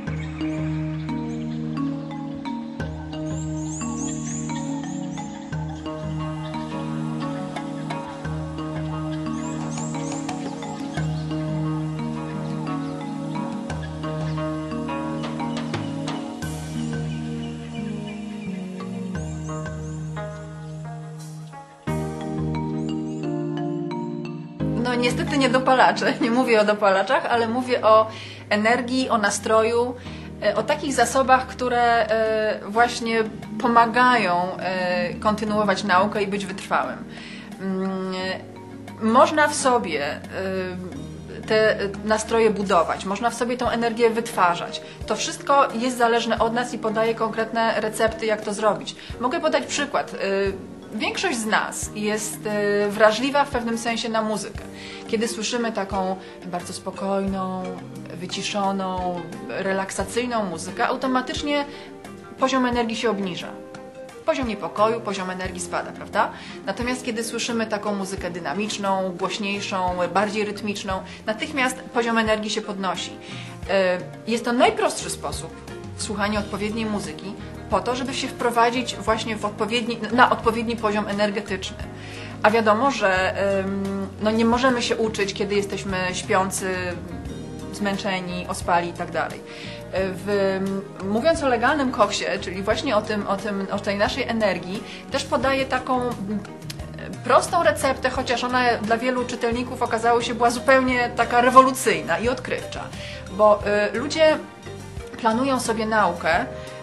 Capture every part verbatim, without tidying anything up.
No niestety nie dopalacze, nie mówię o dopalaczach, ale mówię o energii, o nastroju, o takich zasobach, które właśnie pomagają kontynuować naukę i być wytrwałym. Można w sobie te nastroje budować, można w sobie tą energię wytwarzać. To wszystko jest zależne od nas i podaję konkretne recepty, jak to zrobić. Mogę podać przykład. Większość z nas jest wrażliwa w pewnym sensie na muzykę. Kiedy słyszymy taką bardzo spokojną, wyciszoną, relaksacyjną muzykę, automatycznie poziom energii się obniża. Poziom niepokoju, poziom energii spada, prawda? Natomiast kiedy słyszymy taką muzykę dynamiczną, głośniejszą, bardziej rytmiczną, natychmiast poziom energii się podnosi. Jest to najprostszy sposób słuchania odpowiedniej muzyki, po to, żeby się wprowadzić właśnie w odpowiedni, na odpowiedni poziom energetyczny. A wiadomo, że no, nie możemy się uczyć, kiedy jesteśmy śpiący, zmęczeni, ospali i tak dalej. Mówiąc o legalnym koksie, czyli właśnie o, tym, o, tym, o tej naszej energii, też podaję taką prostą receptę, chociaż ona dla wielu czytelników okazało się była zupełnie taka rewolucyjna i odkrywcza. Bo y, ludzie planują sobie naukę,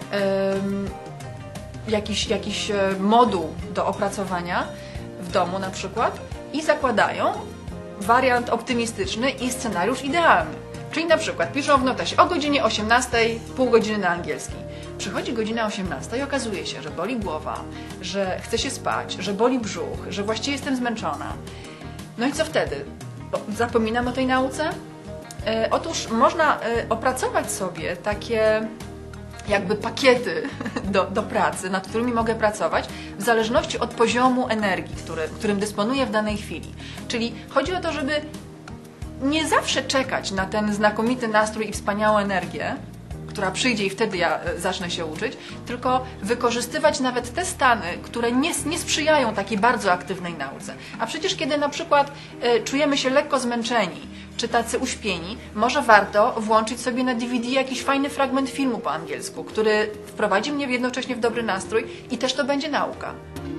Jakiś, jakiś moduł do opracowania w domu na przykład i zakładają wariant optymistyczny i scenariusz idealny. Czyli na przykład piszą w notesie o godzinie osiemnastej pół godziny na angielski. Przychodzi godzina osiemnasta i okazuje się, że boli głowa, że chce się spać, że boli brzuch, że właściwie jestem zmęczona. No i co wtedy? Zapominam o tej nauce? Otóż można opracować sobie takie jakby pakiety do, do pracy, nad którymi mogę pracować, w zależności od poziomu energii, który, którym dysponuję w danej chwili. Czyli chodzi o to, żeby nie zawsze czekać na ten znakomity nastrój i wspaniałą energię, która przyjdzie i wtedy ja zacznę się uczyć, tylko wykorzystywać nawet te stany, które nie, nie sprzyjają takiej bardzo aktywnej nauce. A przecież kiedy na przykład y, czujemy się lekko zmęczeni, czy tacy uśpieni, może warto włączyć sobie na D V D jakiś fajny fragment filmu po angielsku, który wprowadzi mnie jednocześnie w dobry nastrój i też to będzie nauka.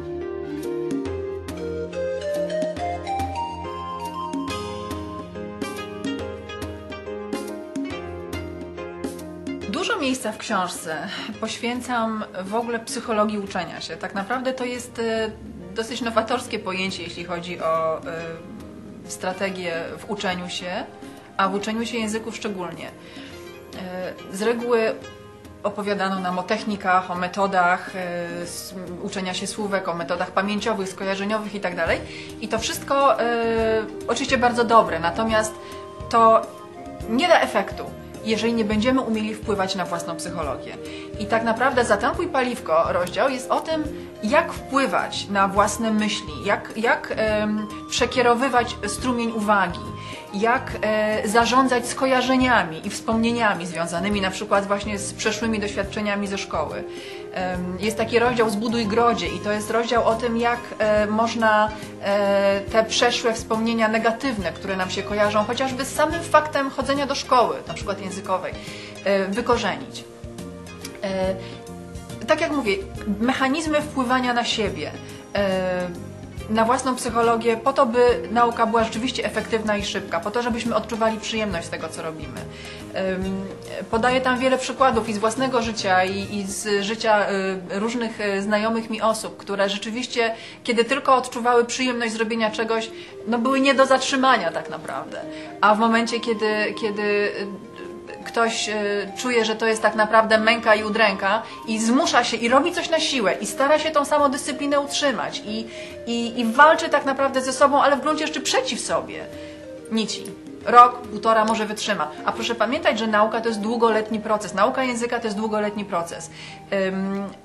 Dużo miejsca w książce poświęcam w ogóle psychologii uczenia się. Tak naprawdę to jest dosyć nowatorskie pojęcie, jeśli chodzi o strategię w uczeniu się, a w uczeniu się języków szczególnie. Z reguły opowiadano nam o technikach, o metodach uczenia się słówek, o metodach pamięciowych, skojarzeniowych itd. I to wszystko oczywiście bardzo dobre, natomiast to nie da efektu, jeżeli nie będziemy umieli wpływać na własną psychologię. I tak naprawdę Zatankuj paliwko rozdział jest o tym, jak wpływać na własne myśli, jak, jak e, przekierowywać strumień uwagi, jak e, zarządzać skojarzeniami i wspomnieniami związanymi na przykład właśnie z przeszłymi doświadczeniami ze szkoły. E, jest taki rozdział Zbuduj grodzie i to jest rozdział o tym, jak e, można e, te przeszłe wspomnienia negatywne, które nam się kojarzą chociażby z samym faktem chodzenia do szkoły, na przykład językowej, e, wykorzenić. E, tak jak mówię, mechanizmy wpływania na siebie, e, na własną psychologię, po to, by nauka była rzeczywiście efektywna i szybka, po to, żebyśmy odczuwali przyjemność z tego, co robimy. Podaję tam wiele przykładów i z własnego życia, i, i z życia różnych znajomych mi osób, które rzeczywiście, kiedy tylko odczuwały przyjemność zrobienia czegoś, no były nie do zatrzymania tak naprawdę. A w momencie, kiedy, kiedy ktoś czuje, że to jest tak naprawdę męka i udręka i zmusza się i robi coś na siłę i stara się tą samodyscyplinę utrzymać i, i, i walczy tak naprawdę ze sobą, ale w gruncie rzeczy przeciw sobie. Nici. Rok, półtora może wytrzyma. A proszę pamiętać, że nauka to jest długoletni proces. Nauka języka to jest długoletni proces. Um,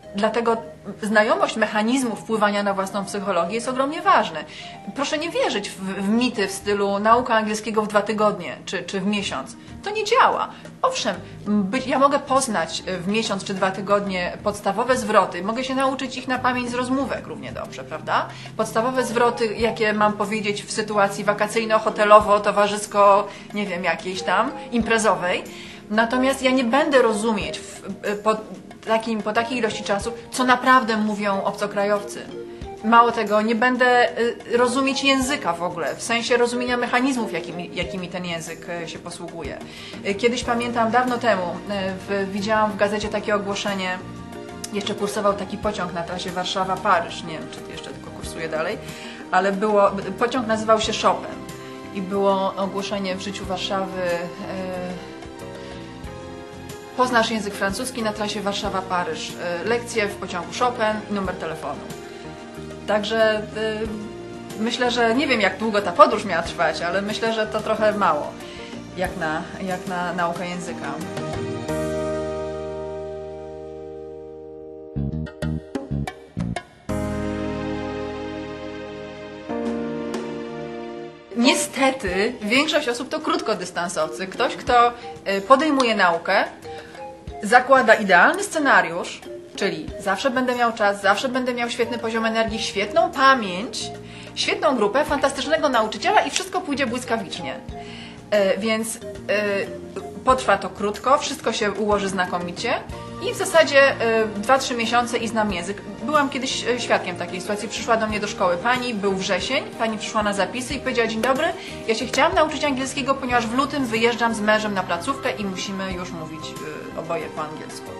Dlatego znajomość mechanizmów wpływania na własną psychologię jest ogromnie ważna. Proszę nie wierzyć w, w mity w stylu nauka angielskiego w dwa tygodnie czy, czy w miesiąc. To nie działa. Owszem, być, ja mogę poznać w miesiąc czy dwa tygodnie podstawowe zwroty, mogę się nauczyć ich na pamięć z rozmówek równie dobrze, prawda? Podstawowe zwroty, jakie mam powiedzieć w sytuacji wakacyjno-hotelowo, towarzysko, nie wiem, jakiejś tam, imprezowej. Natomiast ja nie będę rozumieć w, po, takim, po takiej ilości czasu, co naprawdę mówią obcokrajowcy. Mało tego, nie będę rozumieć języka w ogóle, w sensie rozumienia mechanizmów, jakimi, jakimi ten język się posługuje. Kiedyś pamiętam, dawno temu, w, widziałam w gazecie takie ogłoszenie, jeszcze kursował taki pociąg na trasie Warszawa-Paryż, nie wiem, czy jeszcze tylko kursuje dalej, ale było, pociąg nazywał się Chopin i było ogłoszenie w życiu Warszawy, poznasz język francuski na trasie Warszawa-Paryż. Lekcje w pociągu Chopin i numer telefonu. Także y, myślę, że nie wiem, jak długo ta podróż miała trwać, ale myślę, że to trochę mało, jak na, jak na naukę języka. Niestety większość osób to krótkodystansowcy. Ktoś, kto podejmuje naukę, zakłada idealny scenariusz, czyli zawsze będę miał czas, zawsze będę miał świetny poziom energii, świetną pamięć, świetną grupę, fantastycznego nauczyciela i wszystko pójdzie błyskawicznie. E, więc e, potrwa to krótko, wszystko się ułoży znakomicie i w zasadzie dwa trzy miesiące i znam język. Byłam kiedyś świadkiem takiej sytuacji, przyszła do mnie do szkoły pani, był wrzesień, pani przyszła na zapisy i powiedziała: dzień dobry, ja się chciałam nauczyć angielskiego, ponieważ w lutym wyjeżdżam z mężem na placówkę i musimy już mówić y, oboje po angielsku.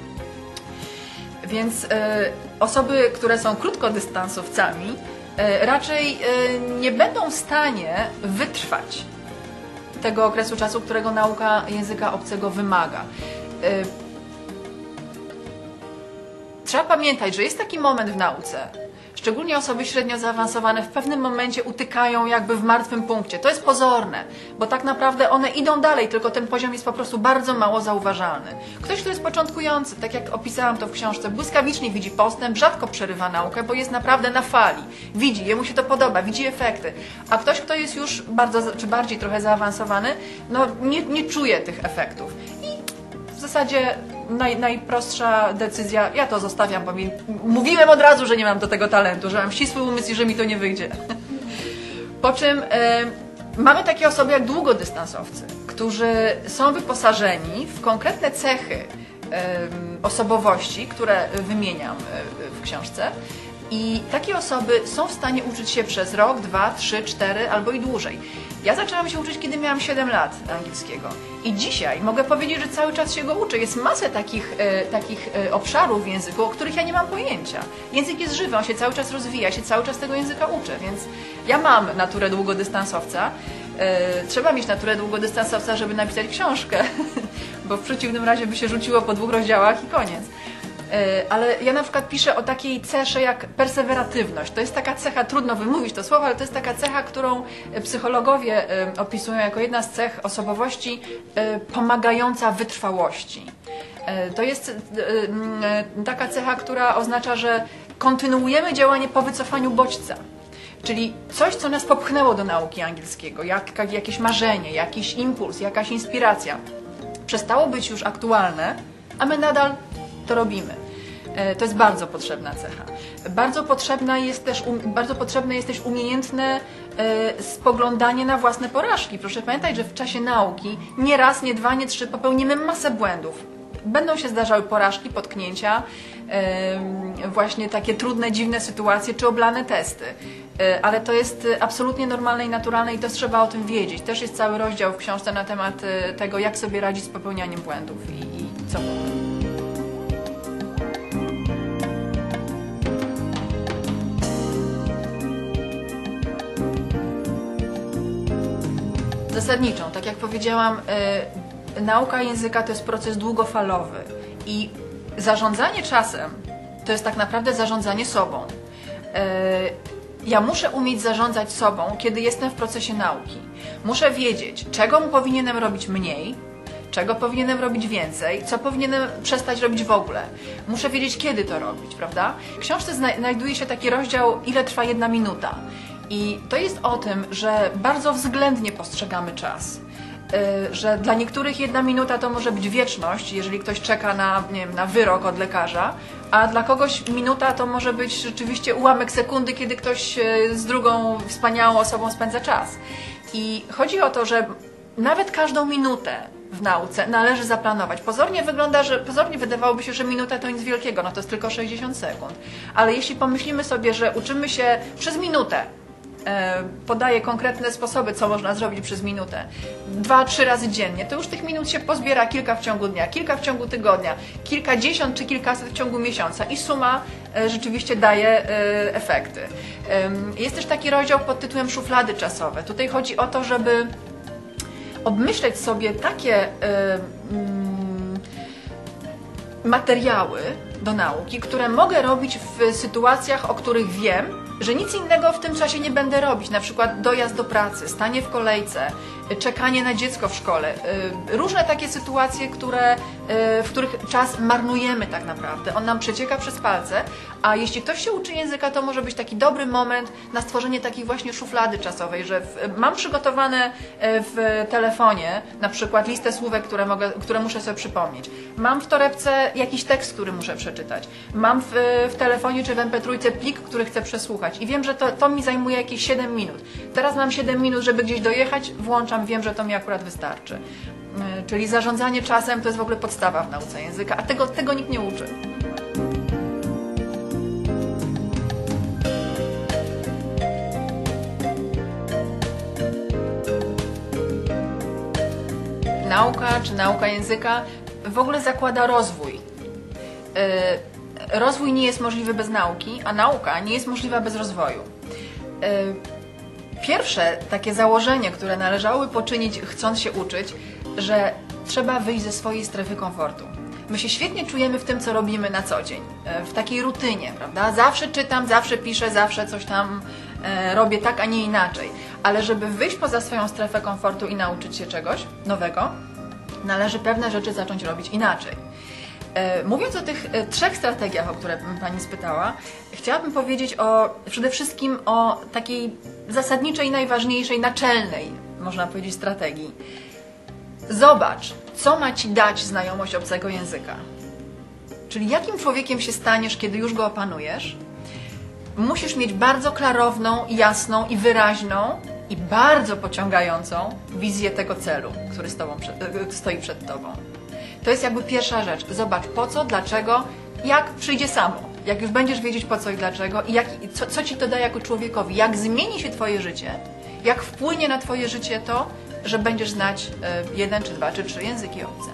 Więc y, osoby, które są krótkodystansowcami, y, raczej y, nie będą w stanie wytrwać tego okresu czasu, którego nauka języka obcego wymaga. Y, Trzeba pamiętać, że jest taki moment w nauce, szczególnie osoby średnio zaawansowane w pewnym momencie utykają jakby w martwym punkcie. To jest pozorne, bo tak naprawdę one idą dalej, tylko ten poziom jest po prostu bardzo mało zauważalny. Ktoś, kto jest początkujący, tak jak opisałam to w książce, błyskawicznie widzi postęp, rzadko przerywa naukę, bo jest naprawdę na fali. Widzi, jemu się to podoba, widzi efekty. A ktoś, kto jest już bardzo, czy bardziej trochę zaawansowany, no nie, nie czuje tych efektów. I w zasadzie Naj, najprostsza decyzja, ja to zostawiam, bo mi, mówiłem od razu, że nie mam do tego talentu, że mam ścisły umysł i że mi to nie wyjdzie. Po czym e, mamy takie osoby jak długodystansowcy, którzy są wyposażeni w konkretne cechy e, osobowości, które wymieniam w książce. I takie osoby są w stanie uczyć się przez rok, dwa, trzy, cztery albo i dłużej. Ja zaczęłam się uczyć, kiedy miałam siedem lat angielskiego. I dzisiaj mogę powiedzieć, że cały czas się go uczę. Jest masę takich, e, takich e, obszarów w języku, o których ja nie mam pojęcia. Język jest żywy, on się cały czas rozwija, się cały czas tego języka uczę, więc ja mam naturę długodystansowca. E, trzeba mieć naturę długodystansowca, żeby napisać książkę, bo w przeciwnym razie by się rzuciło po dwóch rozdziałach i koniec. Ale ja na przykład piszę o takiej cesze jak perseweratywność. To jest taka cecha, trudno wymówić to słowo, ale to jest taka cecha, którą psychologowie opisują jako jedna z cech osobowości pomagająca wytrwałości. To jest taka cecha, która oznacza, że kontynuujemy działanie po wycofaniu bodźca. Czyli coś, co nas popchnęło do nauki angielskiego, jak, jakieś marzenie, jakiś impuls, jakaś inspiracja, przestało być już aktualne, a my nadal to robimy. To jest bardzo potrzebna cecha. Bardzo, potrzebna jest też, bardzo potrzebne jest też umiejętne spoglądanie na własne porażki. Proszę pamiętać, że w czasie nauki nie raz, nie dwa, nie trzy popełnimy masę błędów. Będą się zdarzały porażki, potknięcia, właśnie takie trudne, dziwne sytuacje czy oblane testy. Ale to jest absolutnie normalne i naturalne i też trzeba o tym wiedzieć. Też jest cały rozdział w książce na temat tego, jak sobie radzić z popełnianiem błędów i, i co potem. Zasadniczą, tak jak powiedziałam, yy, nauka języka to jest proces długofalowy i zarządzanie czasem to jest tak naprawdę zarządzanie sobą. Yy, ja muszę umieć zarządzać sobą, kiedy jestem w procesie nauki. Muszę wiedzieć, czego powinienem robić mniej, czego powinienem robić więcej, co powinienem przestać robić w ogóle. Muszę wiedzieć, kiedy to robić, prawda? W książce znajduje się taki rozdział, ile trwa jedna minuta. I to jest o tym, że bardzo względnie postrzegamy czas. Że dla niektórych jedna minuta to może być wieczność, jeżeli ktoś czeka na, nie wiem, na wyrok od lekarza, a dla kogoś minuta to może być rzeczywiście ułamek sekundy, kiedy ktoś z drugą wspaniałą osobą spędza czas. I chodzi o to, że nawet każdą minutę w nauce należy zaplanować. Pozornie wygląda, że pozornie wydawałoby się, że minuta to nic wielkiego, no to jest tylko sześćdziesiąt sekund. Ale jeśli pomyślimy sobie, że uczymy się przez minutę, podaję konkretne sposoby, co można zrobić przez minutę, dwa, trzy razy dziennie, to już tych minut się pozbiera kilka w ciągu dnia, kilka w ciągu tygodnia, kilkadziesiąt czy kilkaset w ciągu miesiąca i suma rzeczywiście daje efekty. Jest też taki rozdział pod tytułem szuflady czasowe. Tutaj chodzi o to, żeby obmyśleć sobie takie materiały do nauki, które mogę robić w sytuacjach, o których wiem, że nic innego w tym czasie nie będę robić, na przykład dojazd do pracy, stanie w kolejce, czekanie na dziecko w szkole. Różne takie sytuacje, które, w których czas marnujemy tak naprawdę. On nam przecieka przez palce, a jeśli ktoś się uczy języka, to może być taki dobry moment na stworzenie takiej właśnie szuflady czasowej, że w, mam przygotowane w telefonie na przykład listę słówek, które, mogę, które muszę sobie przypomnieć. Mam w torebce jakiś tekst, który muszę przeczytać. Mam w, w telefonie czy w em pe trzy plik, który chcę przesłuchać i wiem, że to, to mi zajmuje jakieś siedem minut. Teraz mam siedem minut, żeby gdzieś dojechać, włączam, wiem, że to mi akurat wystarczy. Czyli zarządzanie czasem to jest w ogóle podstawa w nauce języka, a tego, tego nikt nie uczy. Nauka czy nauka języka w ogóle zakłada rozwój. Rozwój nie jest możliwy bez nauki, a nauka nie jest możliwa bez rozwoju. Pierwsze takie założenie, które należałoby poczynić, chcąc się uczyć, że trzeba wyjść ze swojej strefy komfortu. My się świetnie czujemy w tym, co robimy na co dzień, w takiej rutynie, prawda? Zawsze czytam, zawsze piszę, zawsze coś tam robię tak, a nie inaczej. Ale żeby wyjść poza swoją strefę komfortu i nauczyć się czegoś nowego, należy pewne rzeczy zacząć robić inaczej. Mówiąc o tych trzech strategiach, o które Pani spytała, chciałabym powiedzieć o, przede wszystkim o takiej zasadniczej, najważniejszej, naczelnej, można powiedzieć, strategii. Zobacz, co ma Ci dać znajomość obcego języka. Czyli jakim człowiekiem się staniesz, kiedy już go opanujesz. Musisz mieć bardzo klarowną, jasną i wyraźną i bardzo pociągającą wizję tego celu, który z tobą, stoi przed Tobą. To jest jakby pierwsza rzecz. Zobacz po co, dlaczego, jak przyjdzie samo. Jak już będziesz wiedzieć po co i dlaczego i jak, co, co Ci to da jako człowiekowi, jak zmieni się Twoje życie, jak wpłynie na Twoje życie to, że będziesz znać jeden, czy dwa, czy trzy języki obce.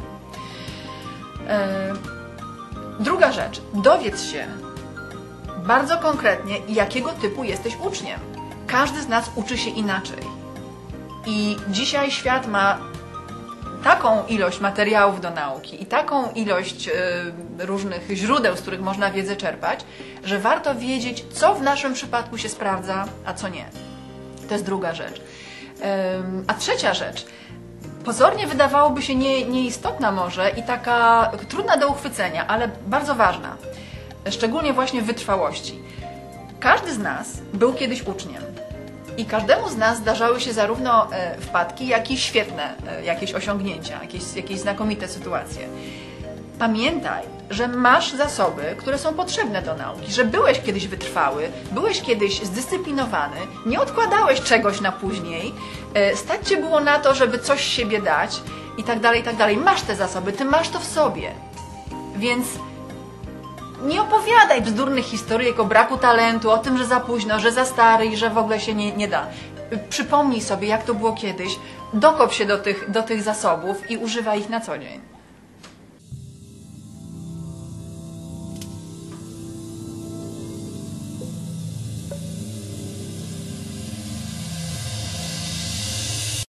Druga rzecz. Dowiedz się bardzo konkretnie, jakiego typu jesteś uczniem. Każdy z nas uczy się inaczej. I dzisiaj świat ma taką ilość materiałów do nauki i taką ilość y, różnych źródeł, z których można wiedzę czerpać, że warto wiedzieć, co w naszym przypadku się sprawdza, a co nie. To jest druga rzecz. Ym, a trzecia rzecz, pozornie wydawałoby się nie, nieistotna może i taka trudna do uchwycenia, ale bardzo ważna. Szczególnie właśnie w wytrwałości. Każdy z nas był kiedyś uczniem. I każdemu z nas zdarzały się zarówno wpadki, jak i świetne jakieś osiągnięcia, jakieś, jakieś znakomite sytuacje. Pamiętaj, że masz zasoby, które są potrzebne do nauki, że byłeś kiedyś wytrwały, byłeś kiedyś zdyscyplinowany, nie odkładałeś czegoś na później, stać Cię było na to, żeby coś siebie dać i tak dalej, i tak dalej. Masz te zasoby, Ty masz to w sobie. Więc nie opowiadaj bzdurnych historyjek o braku talentu, o tym, że za późno, że za stary i że w ogóle się nie, nie da. Przypomnij sobie, jak to było kiedyś, dokop się do tych, do tych zasobów i używaj ich na co dzień.